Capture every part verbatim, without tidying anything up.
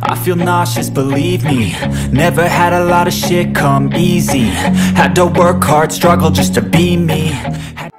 I feel nauseous, believe me. Never had a lot of shit come easy. Had to work hard, struggle just to be me. Had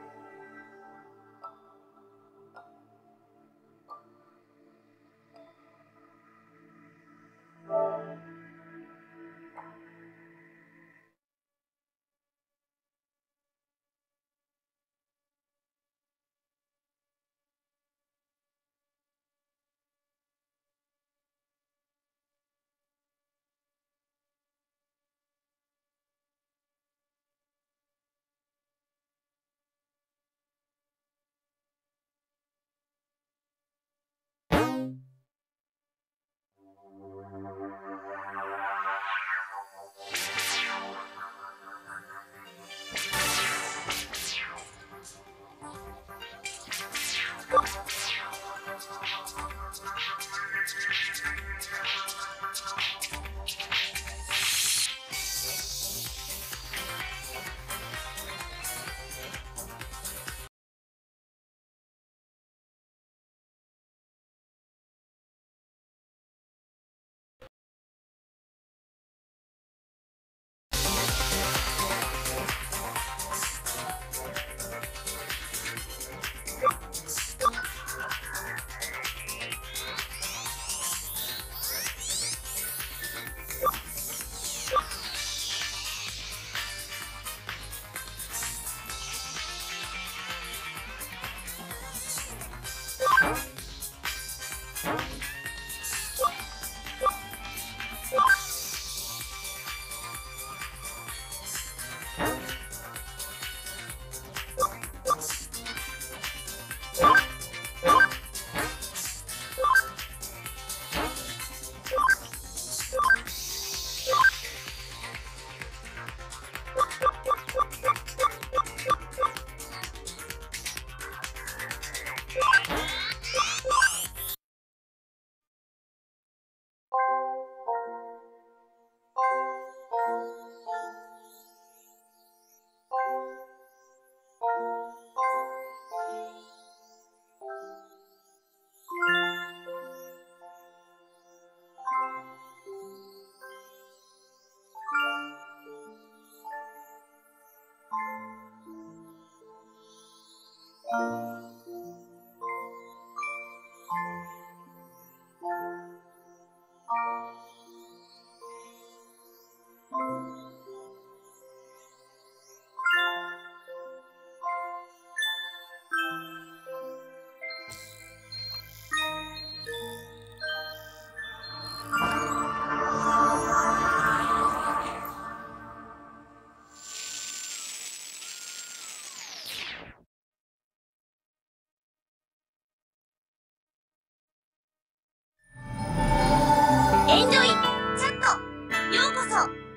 エンジョイチャット、ようこそエンジョイチャット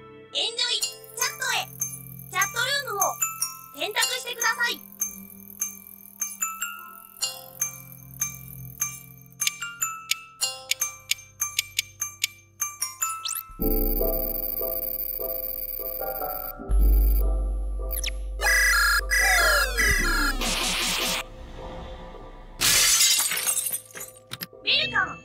へ。チャットルームを選択してください。ウェルカム。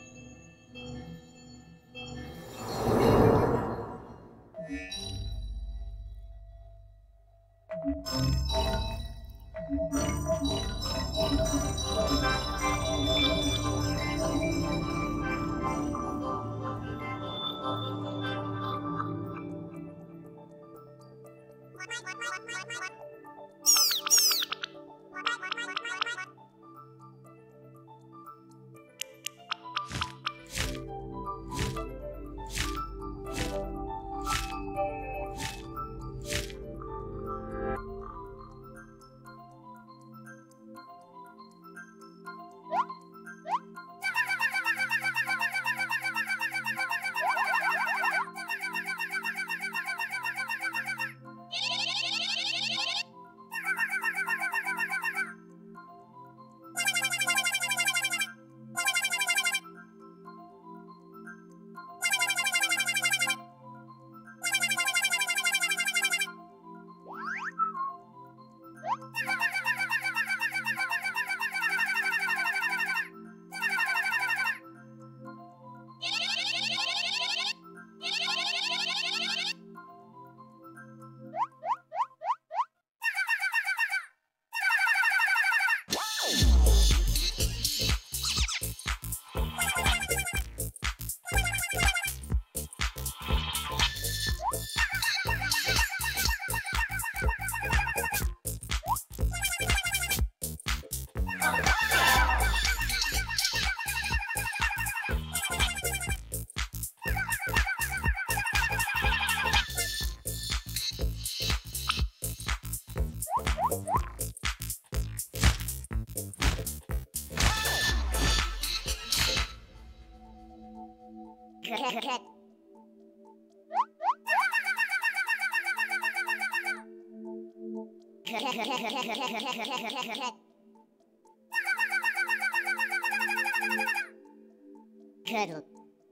けど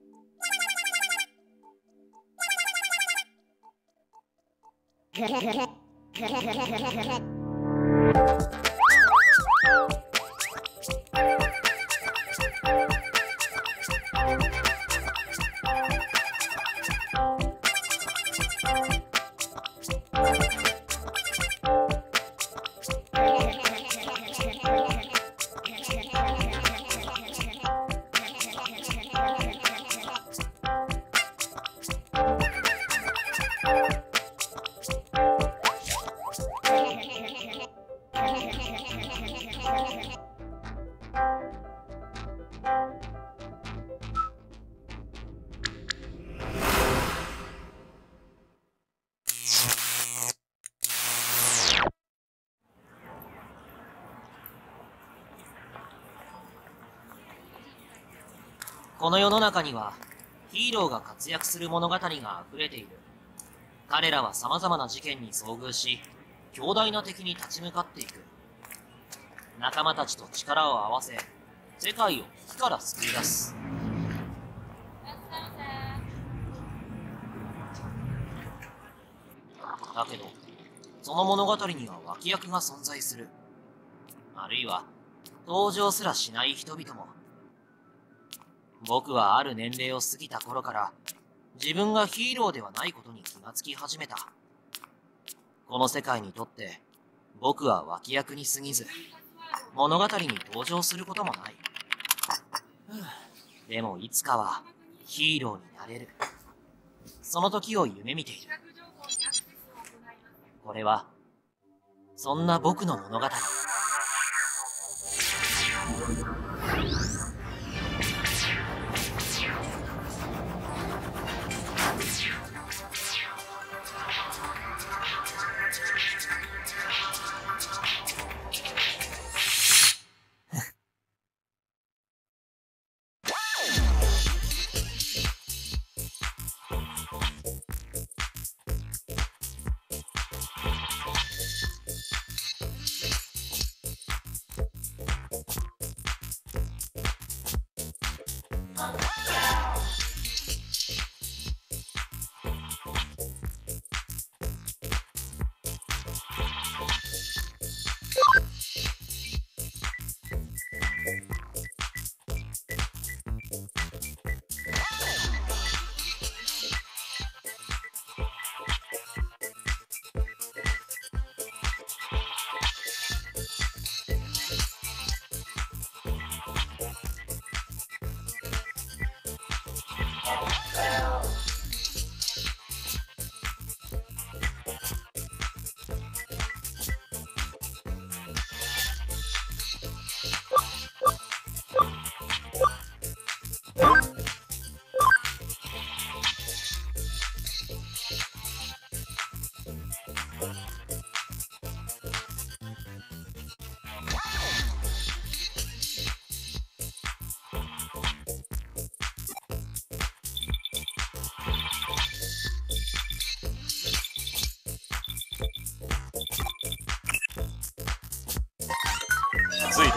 この世の中にはヒーローが活躍する物語が溢れている。彼らは様々な事件に遭遇し、強大な敵に立ち向かっていく。仲間たちと力を合わせ、世界を危機から救い出す。だけど、その物語には脇役が存在する。あるいは、登場すらしない人々も。僕はある年齢を過ぎた頃から、自分がヒーローではないことに気がつき始めた。この世界にとって、僕は脇役に過ぎず、物語に登場することもない。でもいつかはヒーローになれる。その時を夢見ている。これは、そんな僕の物語。 ついた。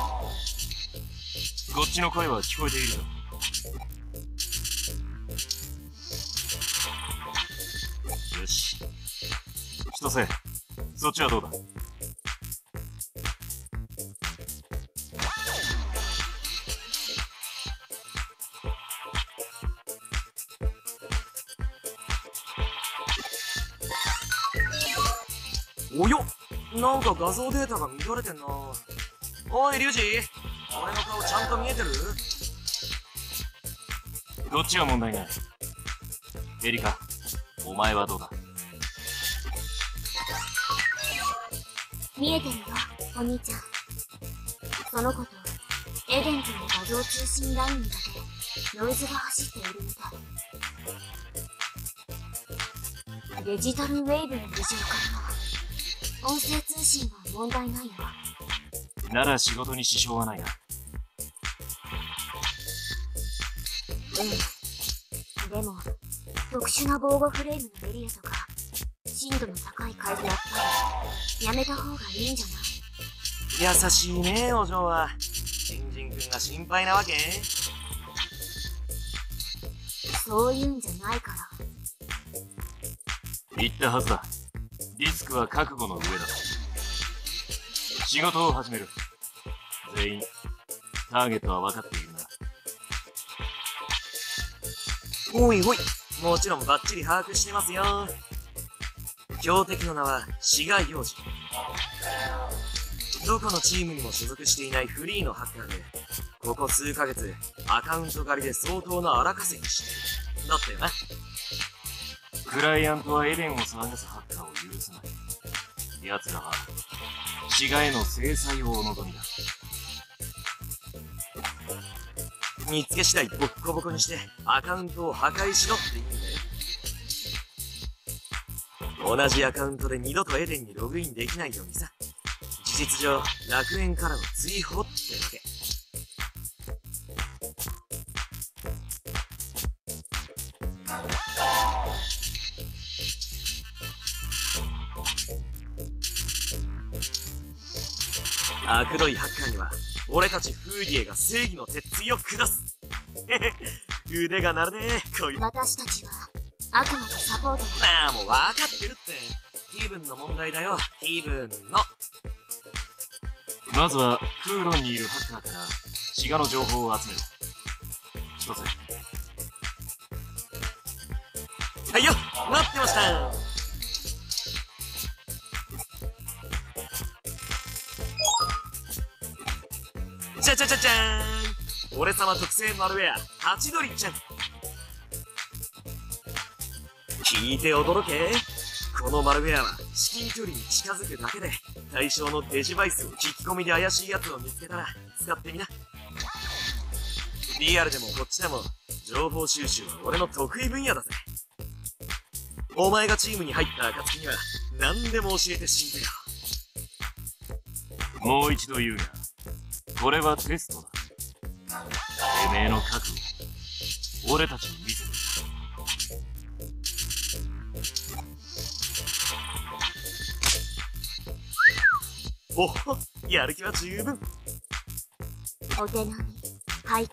こっちの声は聞こえているよ。よし。千歳、そっちはどうだ？ およ、なんか画像データが乱れてんな。おい、リュウジ、俺の顔ちゃんと見えてる？ こっちは問題ない。エリカ、お前はどうだ？ 見えてるよ、お兄ちゃん。その子とエデンとの画像通信ラインにだけノイズが走っているみたい。デジタルウェーブの異常から音声通信は問題ないよ。 なら仕事に支障はないな。 うん。 でも特殊な防護フレームのエリアとか深度の高い海図やっぱりやめた方がいいんじゃない？ 優しいね、お嬢は。新人君が心配なわけ？ そういうんじゃないから。 言ったはずだ。リスクは覚悟の上だ。仕事を始める。全員ターゲットは分かっているな。 おいおい、もちろんバッチリ把握してますよ。標的の名は志賀陽次。どこのチームにも所属していないフリーのハッカーで、ここ数ヶ月アカウント狩りで相当な荒稼ぎしてる。だったよな。 クライアントはエデンを騒がすハッカーを許さない。奴らは志賀への制裁をお望みだ。 見つけ次第ボッコボコにしてアカウントを破壊しろって言うんだよ。同じアカウントで二度とエデンにログインできないようにさ。事実上楽園からの追放ってわけ。悪どいハッカーには俺たちフーディエが正義の鉄槌を下す。腕が鳴るね、こういう。 私たちはあくまでサポートだ。 まあもう分かってるって。気分の問題だよ、気分の。 まずは空論にいるハッカーから志賀の情報を集めろ。千歳。 はいよ、待ってました。じゃじゃじゃじゃーん。俺様特製マルウェアハチドリちゃん。聞いて驚け。このマルウェアは至近距離に近づくだけで対象のデジバイスを聞き込みで怪しいやつを見つけたら使ってみな。リアルでもこっちでも情報収集は俺の得意分野だぜ。お前がチームに入った暁には何でも教えて信じよ。 もう一度言うが、これはテストだ。てめえの覚悟を俺たちに見せて。 おほ、やる気は十分。 お手並み拝見。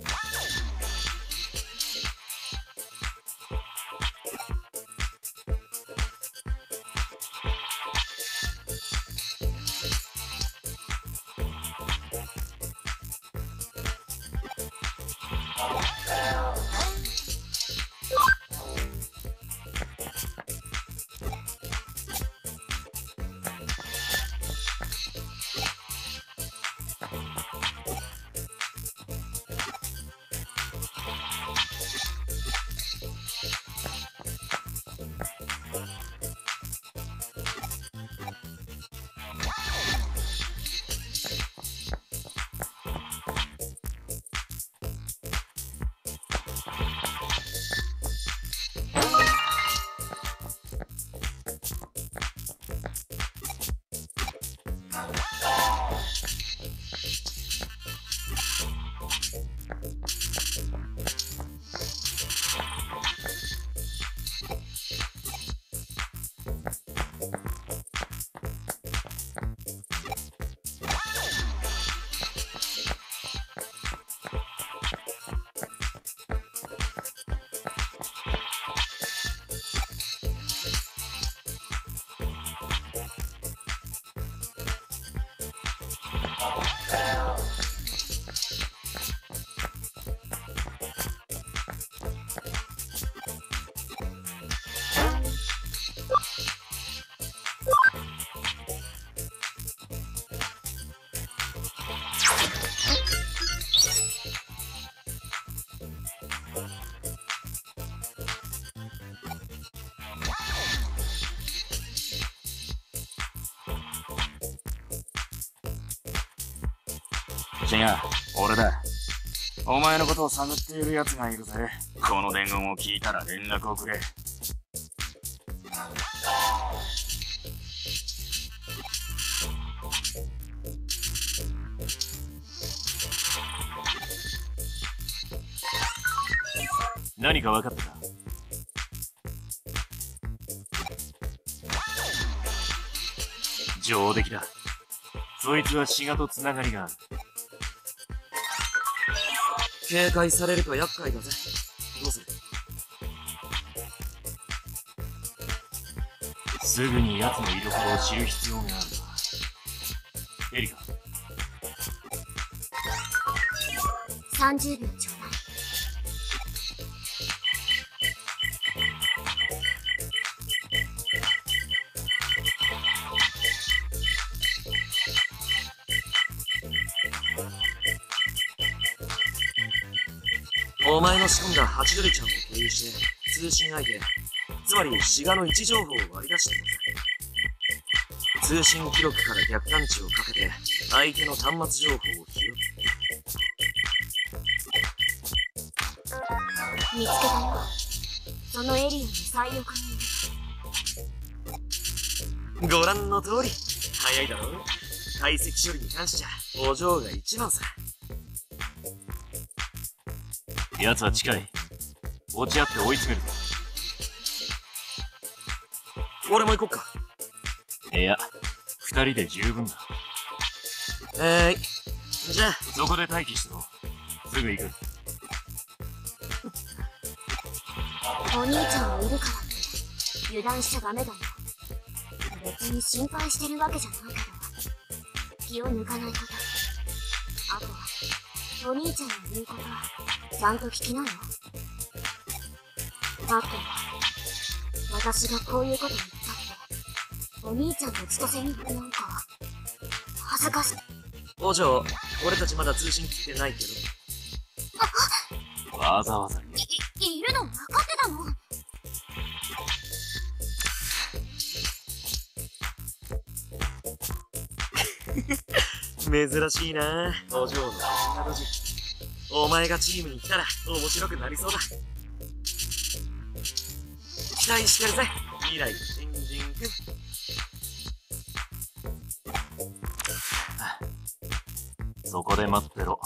違う、俺だ。お前のことを探っている奴がいるぜ。この伝言を聞いたら連絡をくれ。 何か分かったか？上出来だ。そいつは滋賀とつながりがある。 警戒されると厄介だぜ。どうする？ すぐに奴のいるほどを知る必要があるな。エリカ。 さんじゅうびょうちょうだい。 お前の仕込んだハチドリちゃんを経由して通信相手、つまり滋賀の位置情報を割り出しています。通信記録から逆探知をかけて相手の端末情報を拾って見つけたよ。そのエリアに最奥にいる。 ご覧の通り、早いだろ。解析処理に関しちゃお嬢が一番さ。 奴は近い。落ち合って追い詰めるぞ。 俺も行こっか。 いや、二人で十分だ。 えーい。じゃあ、 そこで待機してろ。すぐ行く。 お兄ちゃんいるからって油断しちゃダメだよ。別に心配してるわけじゃないけど、気を抜かないこと。あとは、お兄ちゃんの言うことはちゃんと聞きなよ。だって私がこういうこと言ったってお兄ちゃんと千歳になんか恥ずかしい。 お嬢、俺たちまだ通信切ってないけど。 わざわざね。 い、いるの分かってたの？ 珍しいな、お嬢の女ドジ。お前がチームに来たら面白くなりそうだ。期待してるぜ、未来の新人君。 そこで待ってろ。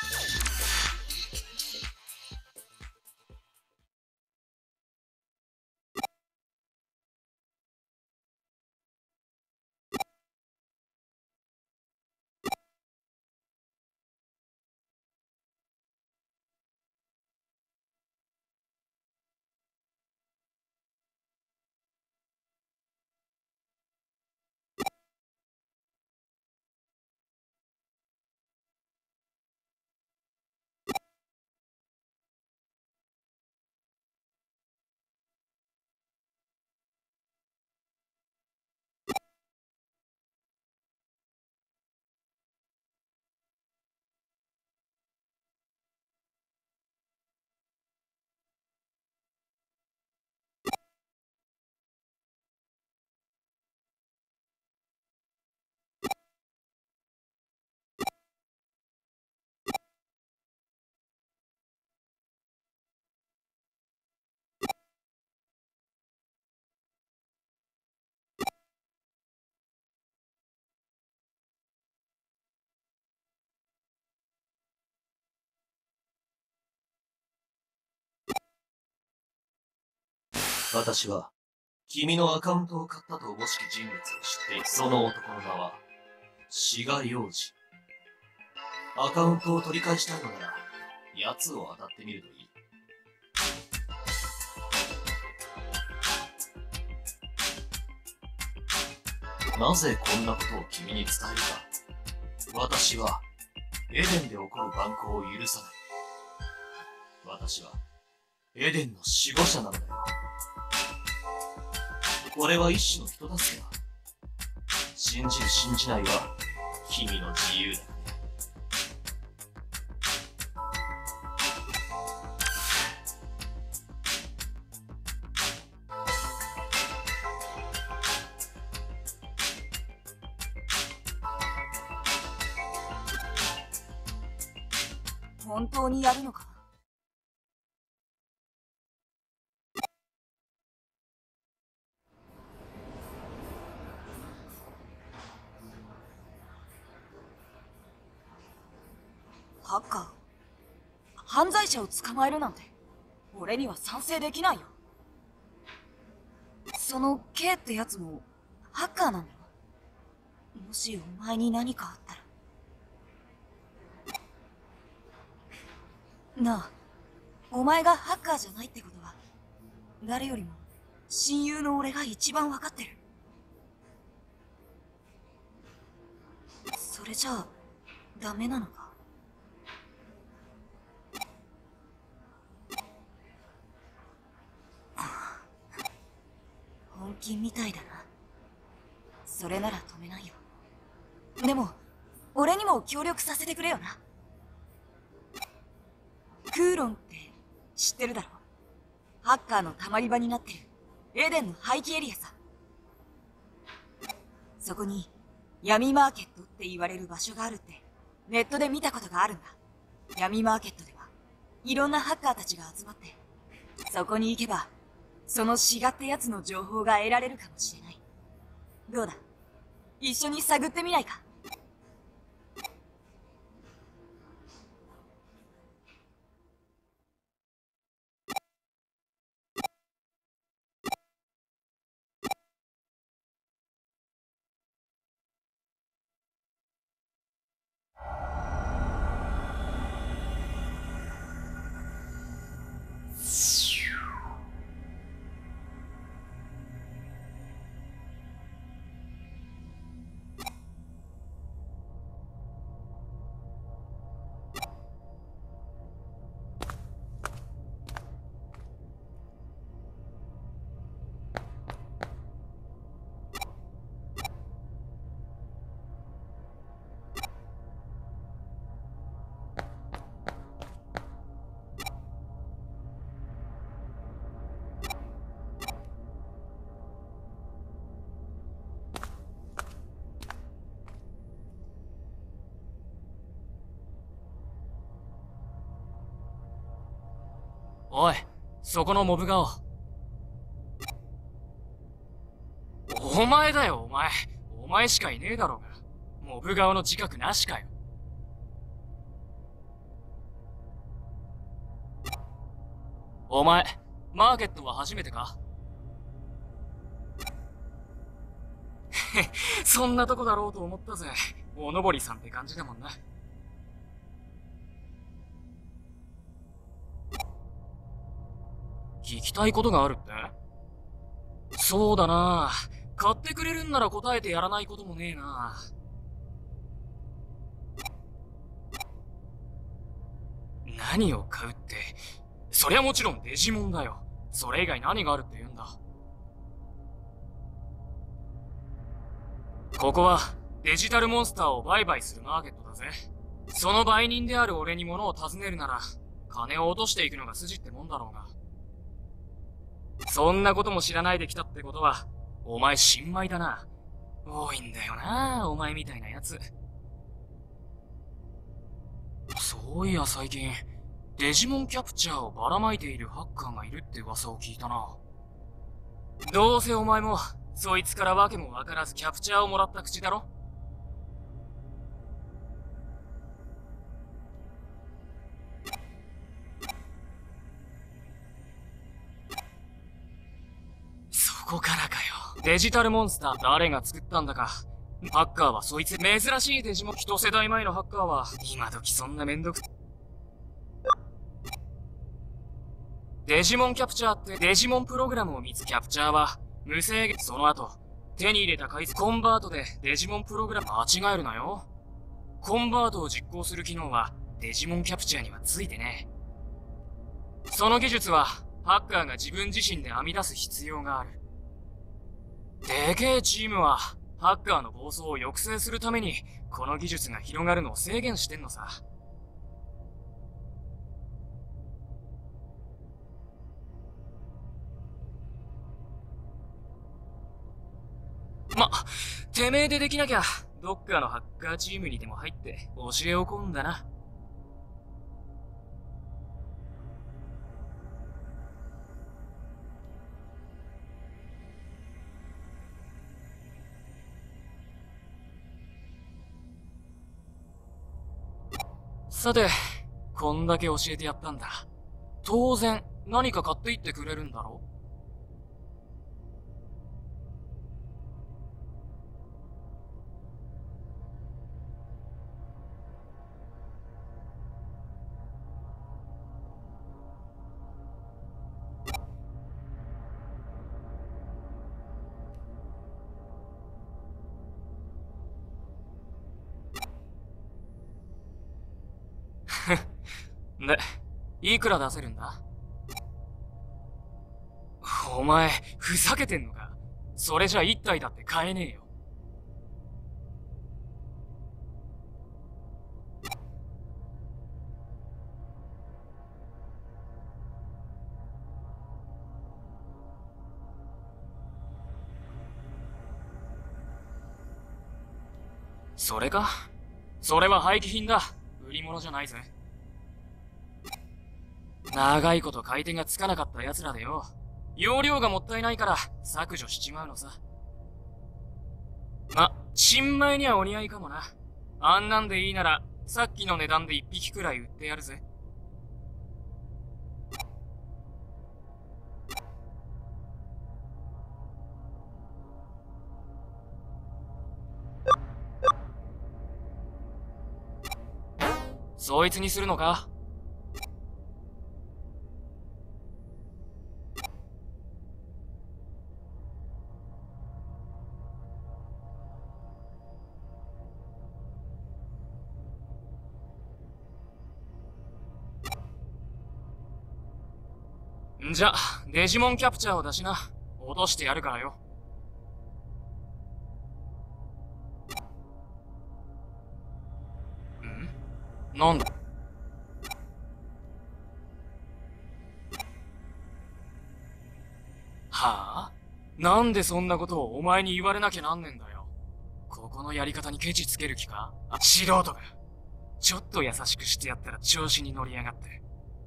私は君のアカウントを買ったとおぼしき人物を知っている。その男の名は志賀良二。アカウントを取り返したいのなら奴を当たってみるといい。なぜこんなことを君に伝えるか。私はエデンで起こる蛮行を許さない。私はエデンの守護者なのだよ。これは一種の人助けだ。信じる信じないは君の自由だね。 本当にやるのか？ハッカー、犯罪者を捕まえるなんて俺には賛成できないよ。その K ってやつもハッカーなんだろ。もしお前に何かあったら。なあ、お前がハッカーじゃないってことは誰よりも親友の俺が一番わかってる。それじゃあダメなのか。本気みたいだな。それなら止めないよ。でも俺にも協力させてくれよな。クーロンって知ってるだろ。ハッカーのたまり場になってるエデンの廃棄エリアさ。そこに闇マーケットって言われる場所があるってネットで見たことがあるんだ。闇マーケットではいろんなハッカーたちが集まって、そこに行けばそのシガってやつの情報が得られるかもしれない。どうだ、一緒に探ってみないか。 おい、そこのモブ顔。お前だよ、お前。お前しかいねえだろうが。モブ顔の自覚なしかよ。お前、マーケットは初めてか？そんなとこだろうと思ったぜ。おのぼりさんって感じだもんな。聞きたいことがあるって？そうだな。買ってくれるんなら答えてやらないこともねえな。何を買うって、そりゃもちろんデジモンだよ。それ以外何があるって言うんだ。ここはデジタルモンスターを売買するマーケットだぜ。その売人である俺に物を尋ねるなら、金を落としていくのが筋ってもんだろうが。そんなことも知らないで来たってことは、お前新米だな。多いんだよな、お前みたいなやつ。そういや最近、デジモンキャプチャーをばらまいているハッカーがいるって噂を聞いたな。どうせお前も、そいつからわけもわからずキャプチャーをもらった口だろ？そこからかよ。デジタルモンスター誰が作ったんだか。ハッカーはそいつ。珍しいデジモン。一世代前のハッカーは、今時そんなめんどくさ。デジモンキャプチャーってデジモンプログラムを見つけ、キャプチャーは無制限。その後、手に入れた回数、コンバートでデジモンプログラム。間違えるなよ。コンバートを実行する機能はデジモンキャプチャーにはついてね。その技術はハッカーが自分自身で編み出す必要がある。でけえチームはハッカーの暴走を抑制するためにこの技術が広がるのを制限してんのさ。ま、てめえでできなきゃどっかのハッカーチームにでも入って教えをこんだな。さて、こんだけ教えてやったんだ。当然、 何か買っていってくれるんだろ？で、いくら出せるんだ？お前、ふざけてんのか？それじゃ一体だって買えねえよ。それか？それは廃棄品だ。売り物じゃないぜ。長いこと回転がつかなかった奴らでよ。容量がもったいないから削除しちまうのさ。ま、新米にはお似合いかもな。あんなんでいいなら、さっきの値段で一匹くらい売ってやるぜ。そいつにするのか？んじゃ、デジモンキャプチャーを出しな。落としてやるからよ。ん？なんだ？はあ？なんでそんなことをお前に言われなきゃなんねんだよ。ここのやり方にケチつける気か？あ、素人が。ちょっと優しくしてやったら調子に乗りやがって。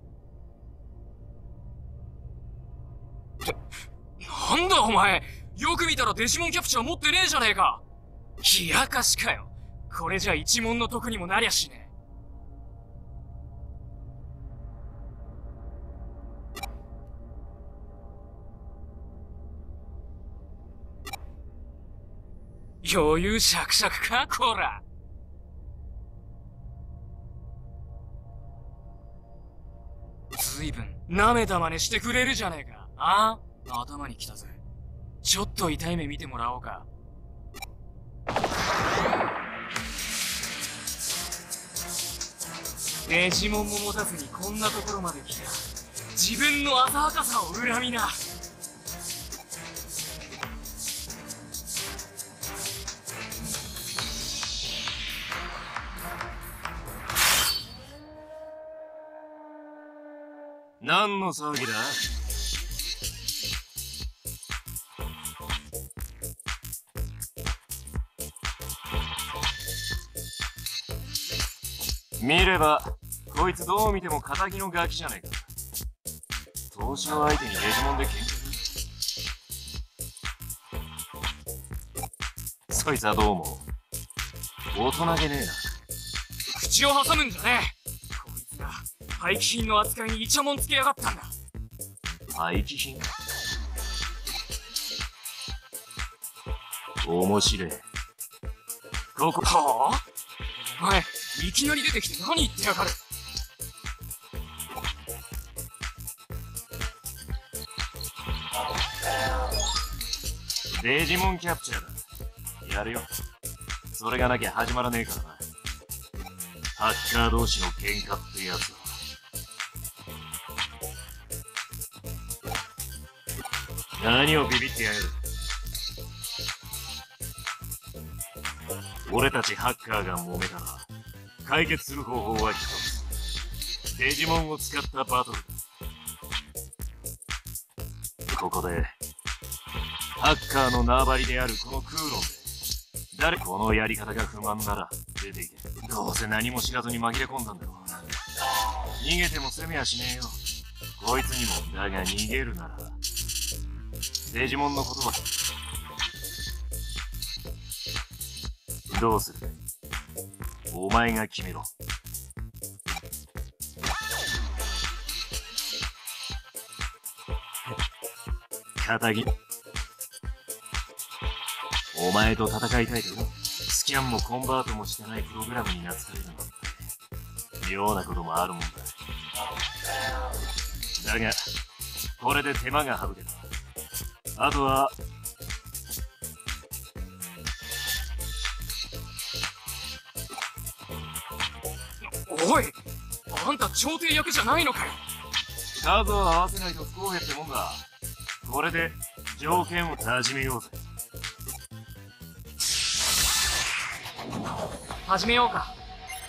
なんだお前、よく見たらデジモンキャプチャー持ってねえじゃねえか。冷やかしかよ。これじゃ一文の得にもなりゃしねえ。余裕しゃくしゃくかこら。ずいぶん舐めた真似してくれるじゃねえか。ああ、頭に来たぜ。ちょっと痛い目見てもらおうか。デジモンも持たずにこんなところまで来た。自分の浅はかさを恨みな。 何の騒ぎだ？見ればこいつどう見ても仇のガキじゃねえか。投資を相手にデジモンで喧嘩？そいつはどう思う？大人げねえな。 口を挟むんじゃねえ。こいつが廃棄品の扱いにイチャモンつけやがったんだ。 廃棄品？面白い。ここはあ？お前いきなり出てきて何言ってやがる。 デジモンキャプチャーだ。やるよ。それがなきゃ始まらねえからな。ハッカー同士の喧嘩ってやつは。何をビビってやがる。俺たちハッカーが揉めたら解決する方法は一つ。デジモンを使ったバトルだ。ここでハッカーの縄張りであるこのクーロンで誰このやり方が不満なら出ていけ。どうせ何も知らずに紛れ込んだんだろう。逃げても攻めやしねえよ。こいつにも。だが逃げるならデジモンのことはどうする？お前が決めろ。 仇に。お前と戦いたいとよ。スキャンもコンバートもしてないプログラムになされるなんて妙なこともあるもんだ。だがこれで手間が省けた。あとはおい、あんた調停役じゃないのかよ。 数を合わせないと不公平ってもんだ。これで条件を始めようぜ。 始めようか。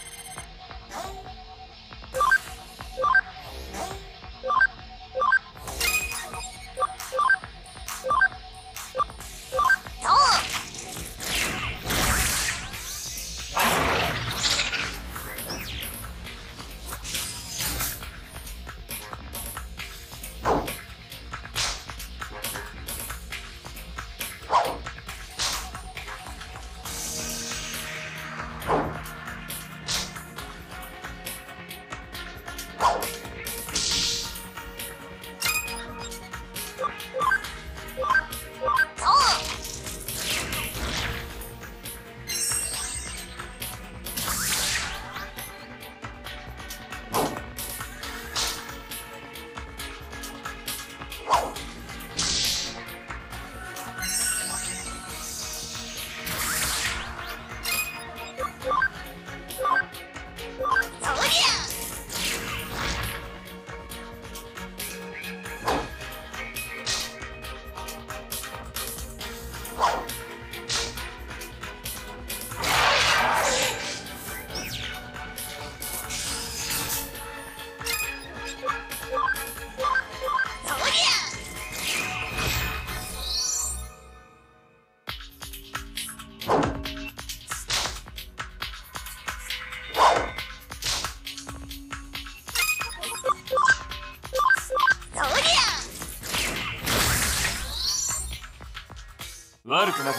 悪くなかった。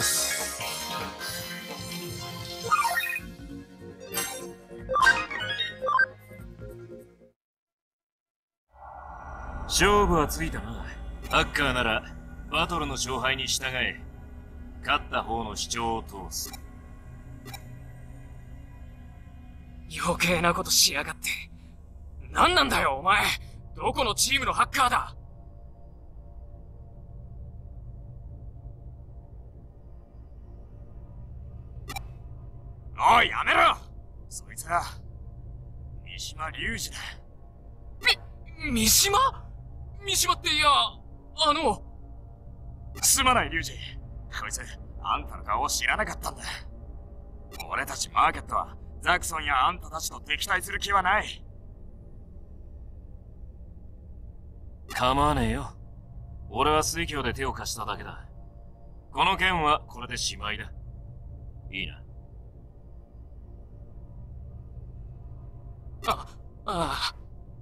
勝負はついたな。ハッカーならバトルの勝敗に従え、勝った方の主張を通す。 余計なことしやがって。何なんだよお前。どこのチームのハッカーだ。 おい、やめろ。そいつは三島龍二だ。 み、三島三島っていや、あの。 すまない龍二。こいつ、あんたの顔を知らなかったんだ。俺たちマーケットはザクソンやあんたたちと敵対する気はない。 構わねえよ。俺は水郷で手を貸しただけだ。この件はこれでしまいだ。いいな。 あ、ああ。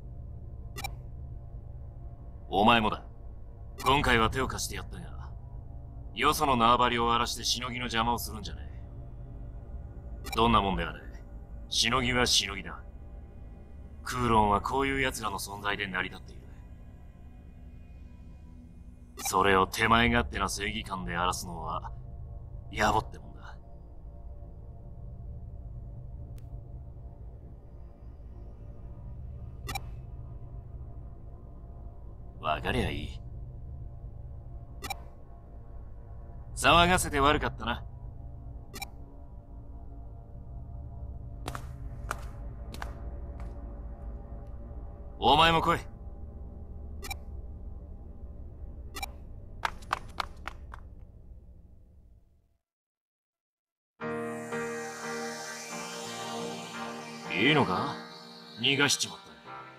お前もだ。今回は手を貸してやったが、よその縄張りを荒らしてしのぎの邪魔をするんじゃねえ。どんなもんであれ、しのぎはしのぎだ。クーロンはこういう奴らの存在で成り立っている。それを手前勝手な正義感で荒らすのは、野暮ってもんだ。わかりゃいい。騒がせて悪かったな。お前も来い。いいのか？逃がしちまった。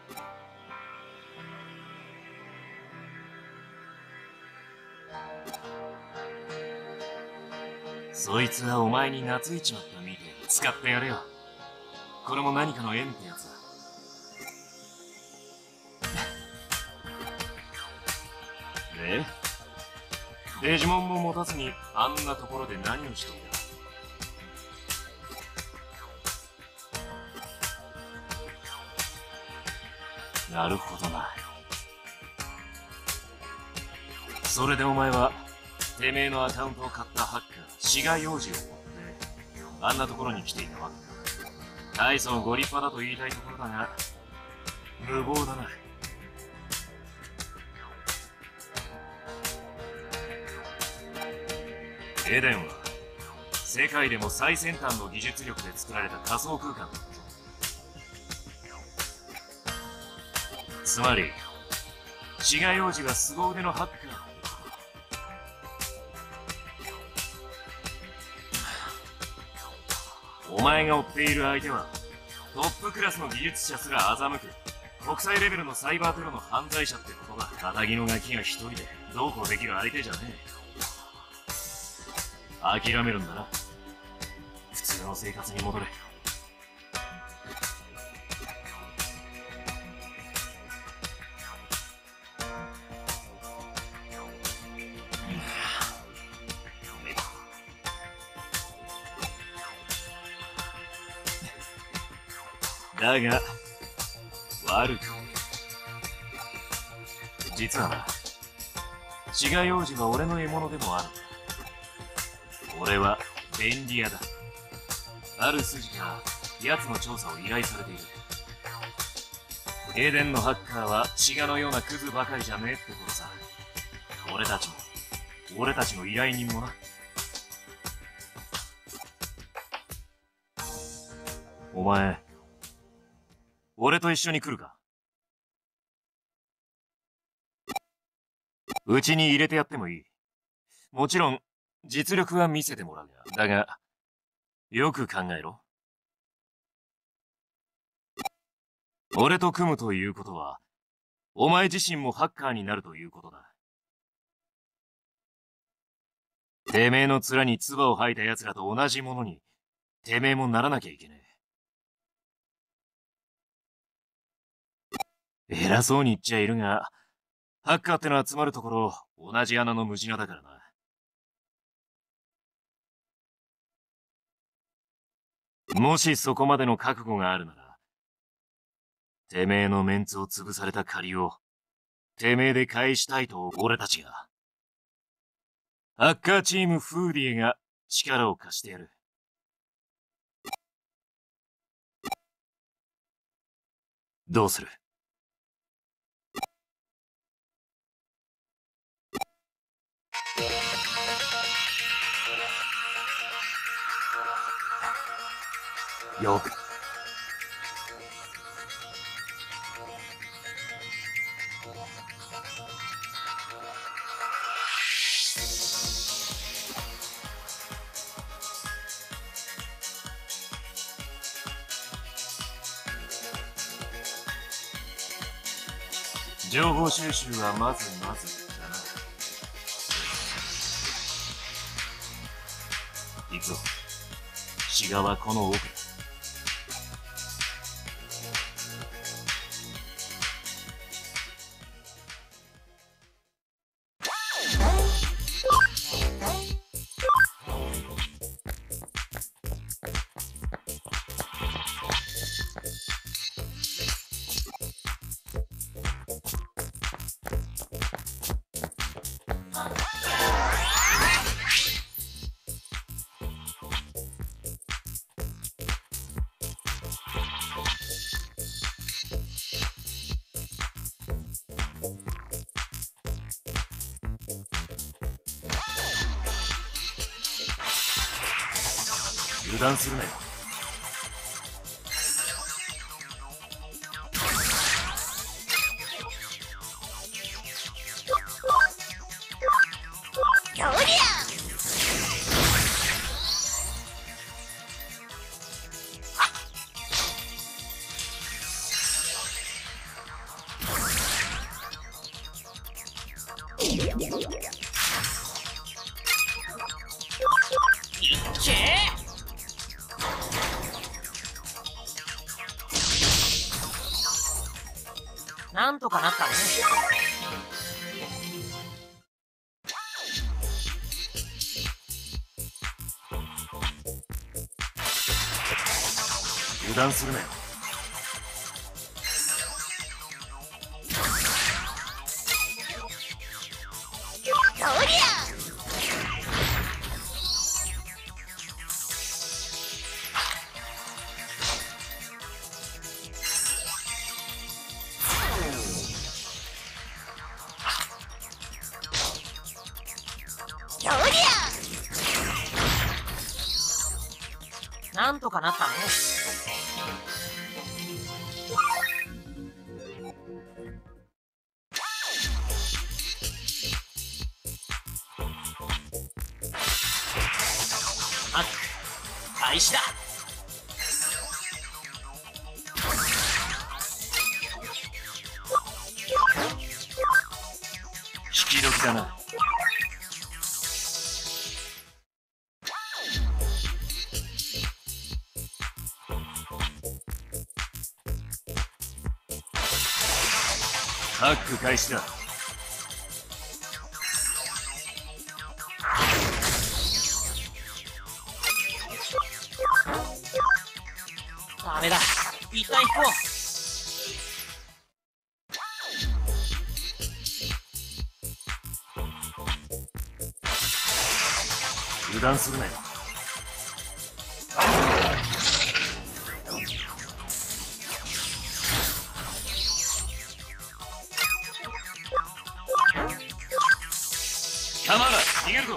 そいつはお前に懐いちまったみてえに使ってやれよ。これも何かの縁ってやつだ。で、デジモンも持たずにあんなところで何をしとんだ。なるほどな。 それでお前はてめえのアカウントを買ったハッカー志賀洋二を追ってあんなところに来ていたわけだ。大層ご立派だと言いたいところだが無謀だな。エデンは世界でも最先端の技術力で作られた仮想空間だぞ。つまり志賀洋二が凄腕のハッカー。お前が追っている相手はトップクラスの技術者すら欺く国際レベルのサイバーテロの犯罪者ってことだ。仇のガキが一人でどうこうできる相手じゃねえ。諦めるんだな。普通の生活に戻れ。だが悪く実はな、志賀洋二は俺の獲物でもある。俺は便利屋だ。ある筋から奴の調査を依頼されている。エデンのハッカーは志賀のようなクズばかりじゃねえってことさ。俺たちも俺たちの依頼人もな。お前俺と一緒に来るか？うちに入れてやってもいい。もちろん実力は見せてもらうが、だがよく考えろ。俺と組むということはお前自身もハッカーになるということだ。てめえの面に唾を吐いた奴らと同じものにてめえもならなきゃいけねえ。偉そうに言っちゃいるが、ハッカーってのは集まるところ同じ穴の無地なだからな。もしそこまでの覚悟があるなら、てめえのメンツを潰された借りをてめえで返したいと俺たちが。ハッカーチームフーディエが力を貸してやる。どうする？よく情報収集はまずまずだな。行くぞ。志賀はこの奥だ。油断するなよ。 なんとかなったね。 油断するなよ。 なんとかなったね。アック開始だ。 引き時だな。ハック開始だ。 ダメだ、一旦行こう。 油断するなよ。弾だ、逃げるぞ。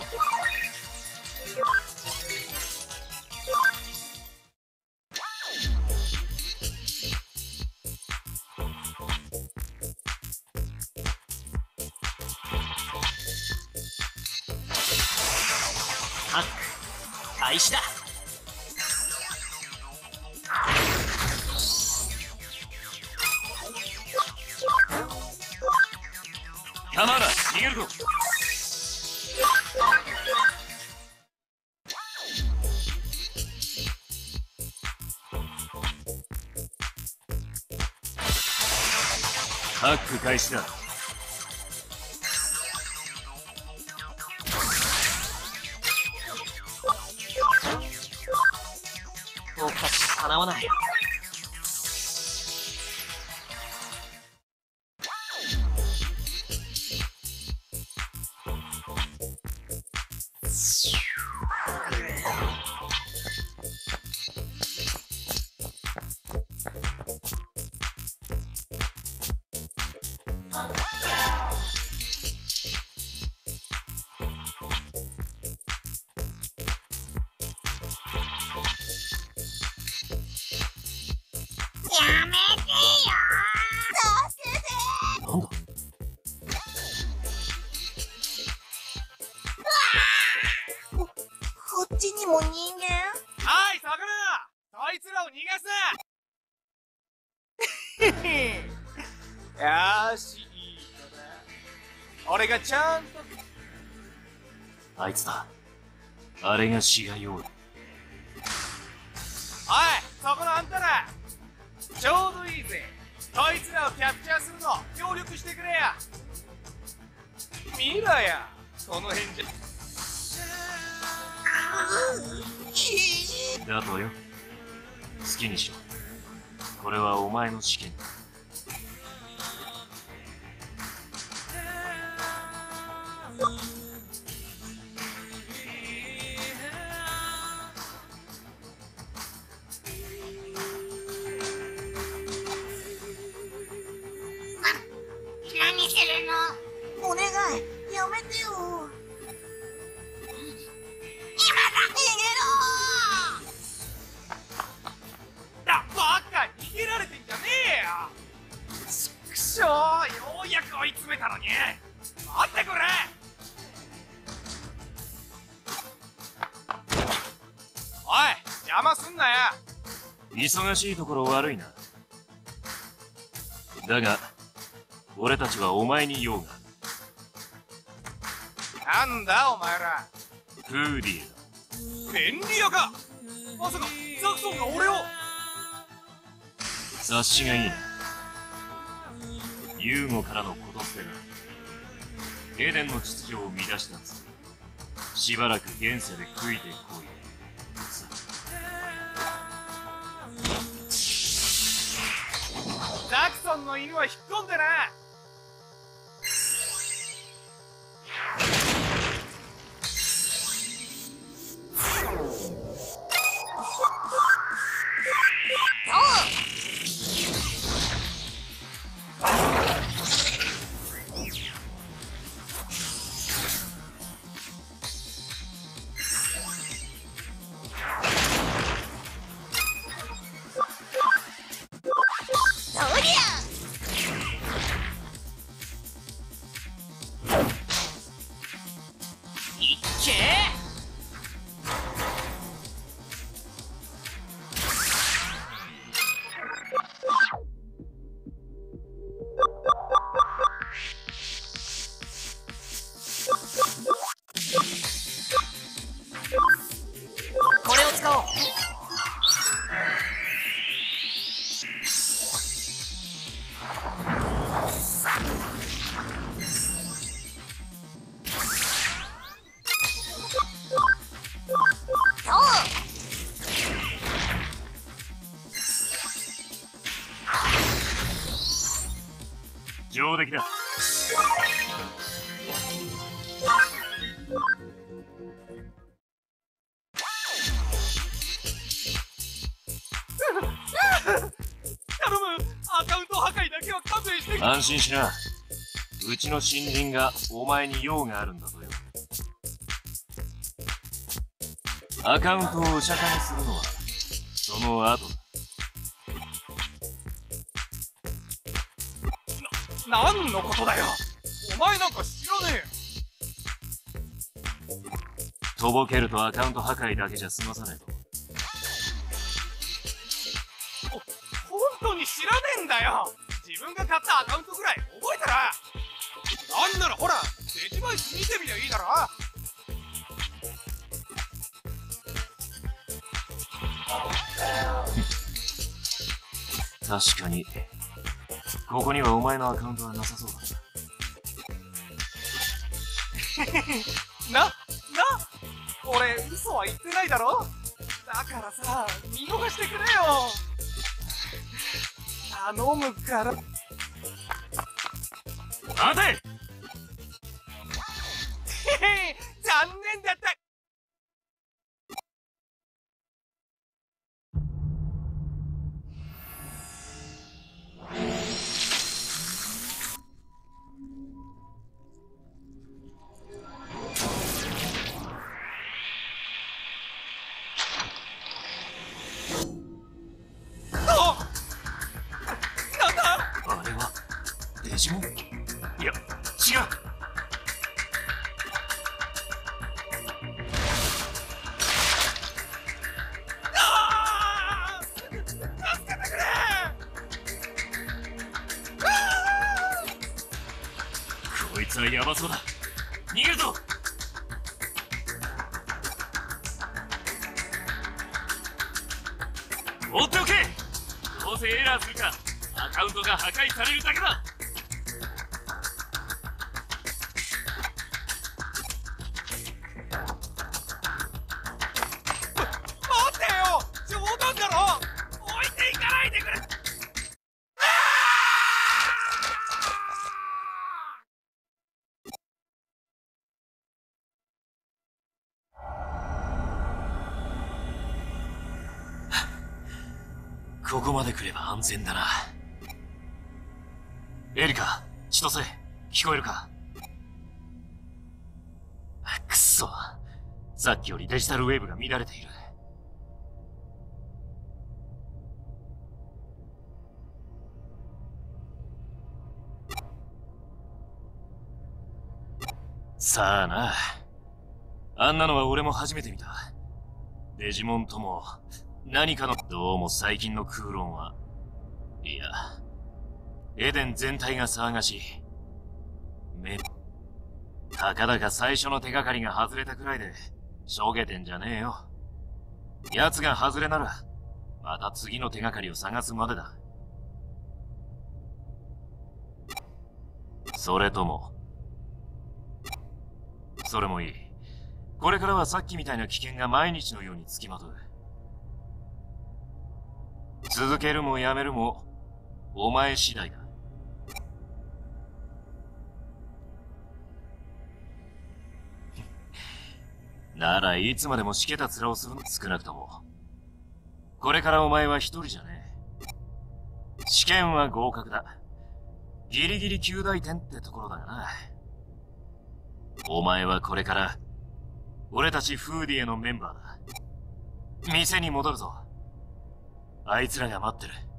ハック開始だ。 弾だ、逃げるぞ。ハック開始だ。 僕たちかなわない。 やめてよー、助けて。 なんだ。 こっちにも人間。 おい、さくら、そいつらを逃がす。よーし、いい子だ。俺がちゃんと。 あいつだ。あれが死骸王だ。 おい、そこのあんたら、ちょうどいいぜ。こいつらをキャプチャーするの協力してくれや。見ろや、この辺じゃ。 だとよ。好きにしろ。これはお前の試験だ。 何するの？お願い、やめてよ。今だ、逃げろー。 だ、バカ、逃げられてんじゃねえよ。ちくしょう、ようやく追い詰めたのに。待ってくれ。おい、邪魔すんなよ。 忙しいところ悪いな。だが俺たちはお前に用がある。 なんだお前ら。 フーディエだ。 便利屋か。まさかザクソンが俺を。 察しがいいな。ユーゴからのことってな。エデンの秩序を乱したんです。しばらく現世で悔いてこい。 ザクソンの犬は引っ込んでな。 上出来だ。 頼む、アカウント破壊だけは勘弁して。 安心しな。うちの新人がお前に用があるんだぞよ。アカウントをお釈迦にするのはその後だ。 な、何のことだよ。お前なんか知らねえよ。 とぼけるとアカウント破壊だけじゃ済まさないと。 ほ本当に知らねえんだよ。自分が買ったアカウントぐらい覚えたら。なんならほら、デジマイス見てみりゃいいだろ。 確かにここにはお前のアカウントはなさそうだ。 な、な、俺嘘は言ってないだろ。だからさ、見逃してくれよ。頼むから。 待て。 へへ、残念だった。 デジモン？いや、違う。 ああ！助けてくれ！ こいつはヤバそうだ。逃げるぞ！放っておけ！どうせエラーするかアカウントが破壊されるだけだ。ここまで来れば安全だな。エリカ、千歳、聞こえるか？くっそ、さっきよりデジタルウェーブが乱れている。さあな。あんなのは俺も初めて見た。デジモンとも何かの、どうも最近のクーロンは、いや、エデン全体が騒がしい。め、たかだか最初の手がかりが外れたくらいで、しょげてんじゃねえよ。奴が外れなら、また次の手がかりを探すまでだ。それとも、それもいい。これからはさっきみたいな危険が毎日のようにつきまとう。続けるもやめるも、お前次第だ。ならいつまでもしけた面をするの。少なくともこれからお前は一人じゃねえ。試験は合格だ。ギリギリ及第点ってところだがな。お前はこれから俺たちフーディエのメンバーだ。店に戻るぞ。あいつらが待ってる。